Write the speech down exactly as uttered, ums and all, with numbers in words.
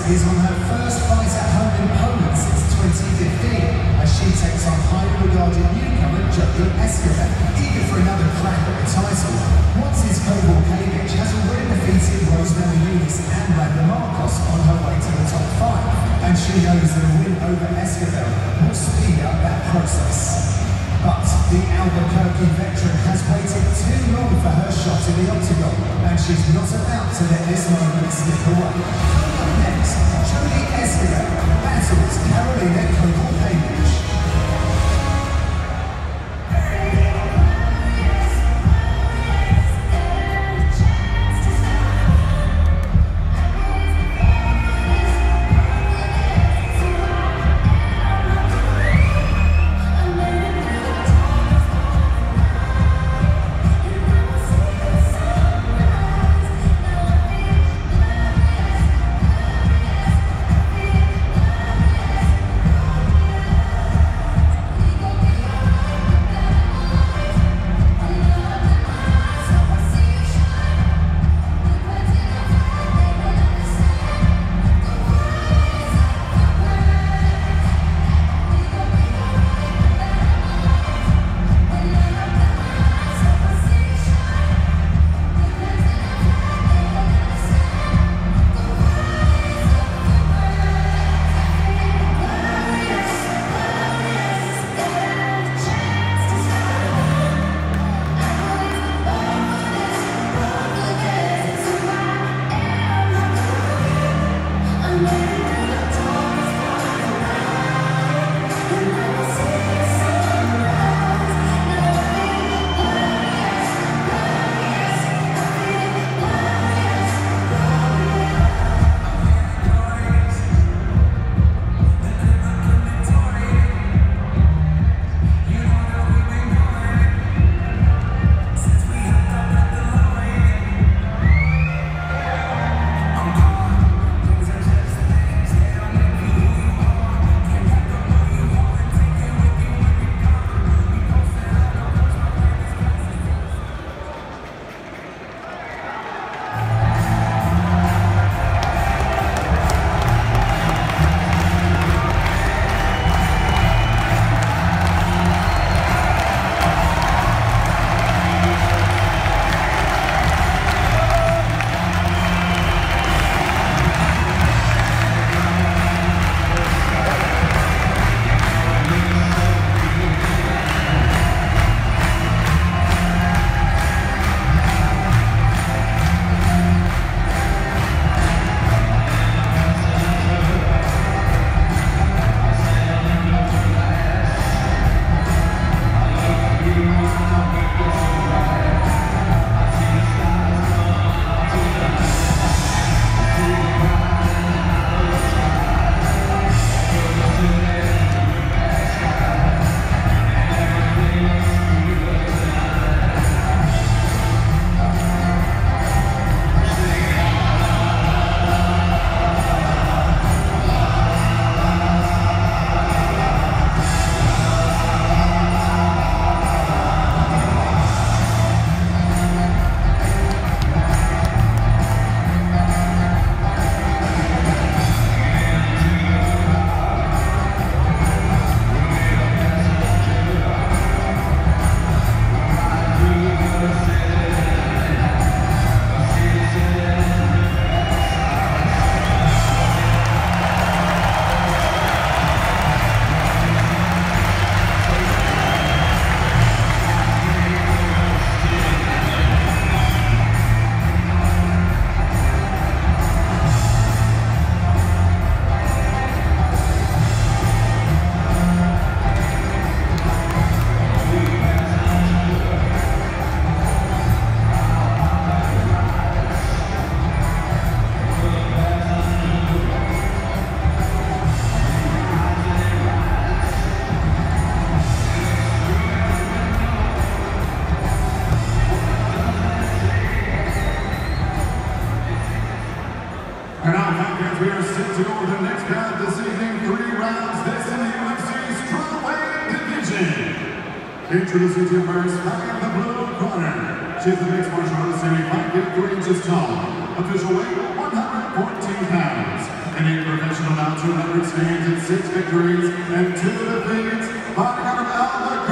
is on her first fight at home in Poland since twenty fifteen, as she takes on highly regarded newcomer Joey Escobar, eager for another crack at the title. Once's Kowalkiewicz has already defeated Rosemary Nunes and Randa Marcos on her way to the top five, and she knows that a win over Escobar will speed up that process. But the Albuquerque veteran has waited too long for her shot in the octagon, and she's not about to let this moment slip away. Coming up next, Joey Escobar battles Karolina Kowalkiewicz. And now, champions, we are set to go to the next round this evening. Three rounds, this in the U F C Strawweight Division. Introducing to you first, fighting the blue corner. She's a mixed martial artist, standing five feet three inches tall. Official weight, one hundred fourteen pounds. And Defending professional now, two hundred stands and six victories and two defeats. Fighting out of Albuquerque.